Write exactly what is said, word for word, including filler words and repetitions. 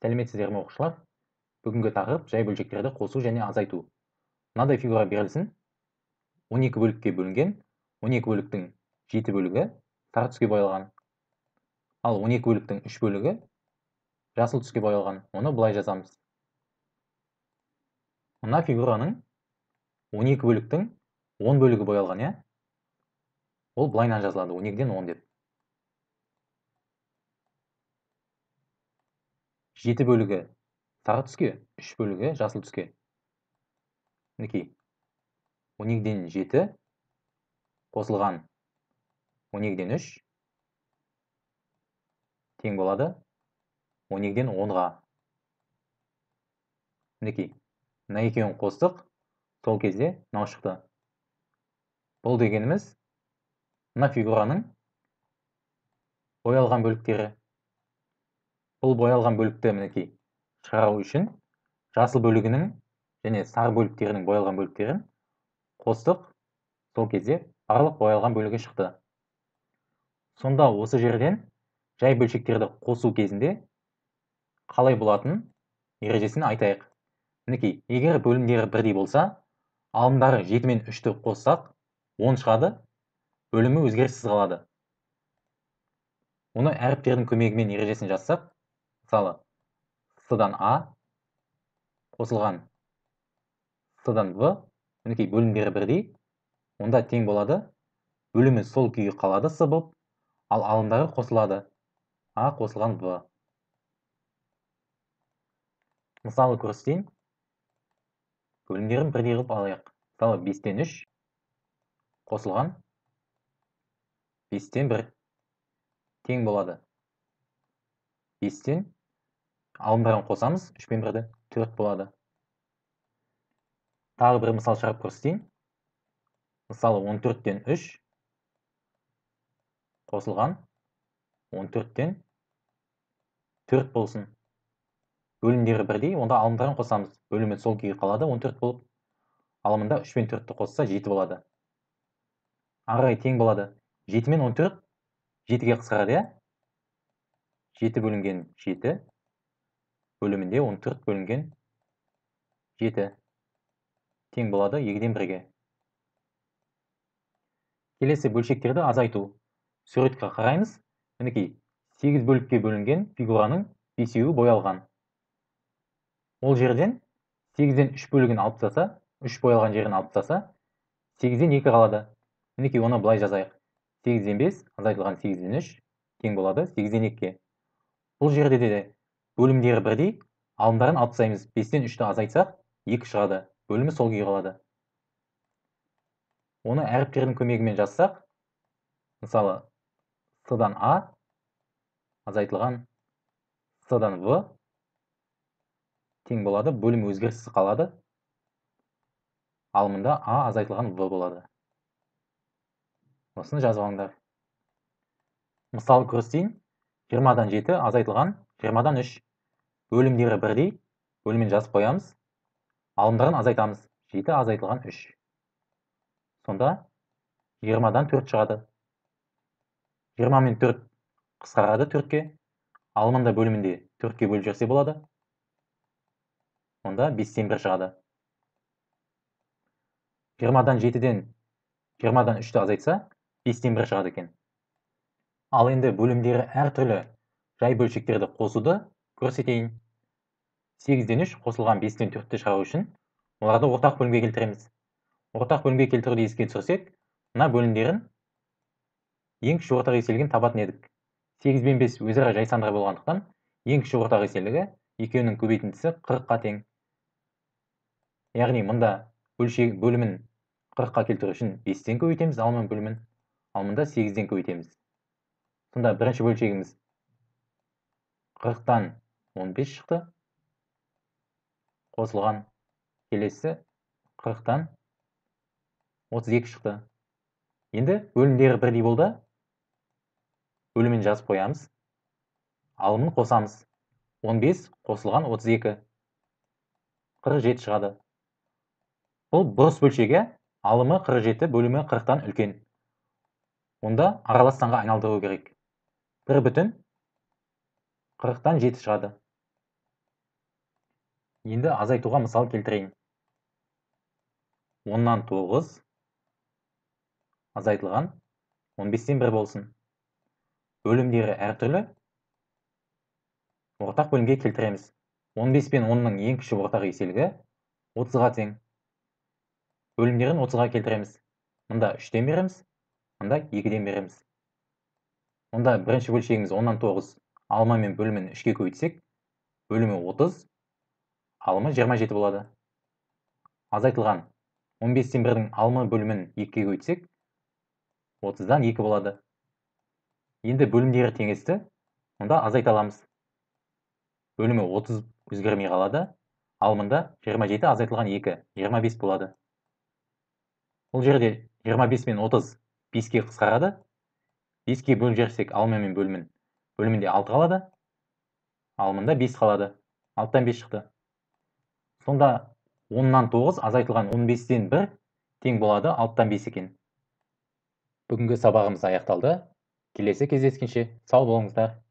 Сәлеметсіздер ме оқушылар? Бүгінгі тақырып жай бөлшектерді қосу және азайту. Мынадай фигура берілсін. он екі бөлікке бөлінген, он екі бөліктің жеті бөлігі сары түске боялған. Ал он екі бөліктің үш бөлігі жасыл түске боялған. Оны былай жазамыз. Мына фигураның он екі бөліктің он бөлігі боялған, я? Ол былайынан жазылады, он екіден он деп. жеті бөлігі сары түске, үш бөлігі жасыл түске. Мінекей. он екіден жеті қосылған он екіден үш тең болады он екіден онға. Мінекей. Мына екеуін қостық, сол кезде мынау шықты. Бұл дегеніміз мына фигураның боялған бөліктері. Бұл боялған бөлікті мінекей шығару үшін жасыл бөлігінің және сары бөліктерінің боялған бөліктерін қостық, сол кезде барлық боялған бөлігі шықты. Сонда осы жерден жай бөлшектерді қосу кезінде қалай болатынын ережесін айтайық. Мінекей, егер бөлімдері бірдей болса, алымдары жеті мен үшті қоссақ, он шығады, бөлімі өзгеріссіз қалады. Оны әріптердің көмегімен ережесін жазсақ, мысалы, с-дан а қосылған с-дан в, мінекей бөлімдері бірдей, онда тең болады, бөлімі сол күйі қалады с болып, ал алымдары қосылады а қосылған в. Мысалы көрсетейін. Бөлімдерін бірдей қылып алайық. Мысалы, бестен үш қосылған бестен бір тең болады. бестен алымдарын қосамыз, үш пен бірді төрт болады. Тағы бір мысал шығарып көрсетейін. Мысалы, он төрттен үш қосылған он төрттен төрт болсын. Бөлімдері бірдей, онда алымдарын қосамыз. Бөлімі сол күйі қалады, он төрт болып. Алымында үш пен төртті қосса жеті болады. Ары тең болады. жеті мен он төрт жетіге қысқарады, я? жеті бөлінген жеті, бөлімінде он төрт бөлінген жеті. Тең болады екіден бірге. Келесі бөлшектерді азайту. Суретке қараймыз. Мінекей, сегіз бөлікке бөлінген фигураның бесеуі боялған. Ол жерден сегізден үш бөлігін алып тастаса, үш боялған жерін алып тастаса, сегізден екі қалады. Мінекей, оны былай жазайық. сегізден бес азайтылған сегізден үш тең болады сегізден екіге. Бұл жерде де бөлімдері бірдей, алымдарын алып тастаймыз. бестен үшті азайтсақ, екі шығады. Бөлімі сол күйі қалады. Оны әріптердің көмегімен жазсақ, мысалы, с-дан а азайтылған с-дан в тең болады, бөлімі өзгеріссіз қалады. Алымында а азайтылған в болады. Осыны жазып алыңдар. Мысалы көрсетейін. жиырмадан жеті азайтылған жиырмадан үш. Бөлімдері бірдей, бөлімін жазып қоямыз. Алымдарын азайтамыз. жеті азайтылған үш. Сонда жиырмадан төрт шығады. жиырма мен төрт қысқарады төртке. Алымында бөлімінде төртке бөліп жүрсе болады. Онда бестен бір шығады. жиырмадан жетіден жиырмадан үшті азайтса, бестен бір шығады екен. Ал енді бөлімдері әртүрлі жай бөлшектерді қосуды көрсетейін. сегізден үш қосылған бестен төртті шығару үшін оларды ортақ бөлімге келтіреміз. Ортақ бөлімге келтіруді еске түсірсек, мына бөлімдерін ең кіші ортақ еселігін табатын едік. сегіз бен бес өзара жайсаңдар болғандықтан, ең кіші ортақ еселігі екеуінің көбейтіндісі қырыққа тең. Яғни мұнда бөлімін қырыққа келтіру үшін бестен көбейтеміз, алымын бөлімін, ал мұнда сегізден көбейтеміз. Сонда бірінші бөлшегіміз қырықтан он бес шықты. Қосылған келесі қырықтан отыз екі шықты. Енді бөлімдері бірдей болды. Бөлімін жазып қоямыз. Алымын қосамыз. он бес қосылған отыз екі. қырық жеті шығады. Бұл бұрыс бөлшегі, алымы қырық жеті, бөлімі қырықтан үлкен. Онда аралас санға айналдыру керек. бір бүтін қырықтан жеті шығады. Енді азайтуға мысал келтірейін. оннан тоғыз азайтылған он бестен бір болсын. Бөлімдері әртүрлі. Ортақ бөлімге келтіреміз. он бес пен онның ең кіші ортақ еселігі отызға тең. Бөлімдерін отызға келтіреміз. Мұнда үштен береміз, мұнда екіден береміз. Онда бірінші бөлшегіміз оннан тоғыз, алма мен бөлімін үшке көбейтсек, бөлімі отыз, алымы жиырма жеті болады. Азайтылған он бестен бірдің алма бөлімін екіге көбейтсек, отыздан екі болады. Енді бөлімдері теңесті, онда азайта аламыз. Бөлімі отыз өзгермей қалады, алымында жиырма жеті азайтылған екі, жиырма бес болады. Бұл жерде жиырма бес мен отыз беске қысқарады. беске бөліп жіберсек алма мен бөлімін, бөлімінде алты қалады, алымында бес қалады. алтыдан бес шықты. Сонда оннан тоғыз азайтылған он бестен бір тең болады алтыдан бес екен. Бүгінгі сабағымыз аяқталды. Келесі кездескенше сау болыңыздар.